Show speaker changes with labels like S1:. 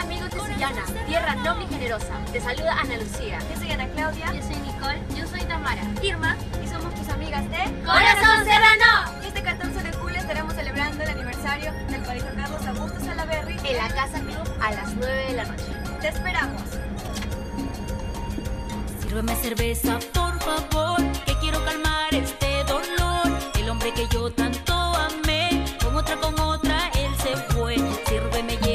S1: amigos de Sullana, tierra noble y generosa. Te saluda Ana Lucía.
S2: Yo soy Ana Claudia.
S3: Yo soy Nicole.
S1: Yo soy Tamara.
S2: Irma. Y somos tus amigas de
S1: ¡Corazón Serrano!
S2: Y este 14 de julio estaremos celebrando el aniversario del Colegio Carlos Augusto Salaberry
S1: En la Casa Club a las 9 de la noche.
S2: Te esperamos.
S4: Sírveme cerveza, por favor, que quiero calmar este dolor. El hombre que yo tanto amé, con otra él se fue. Sírveme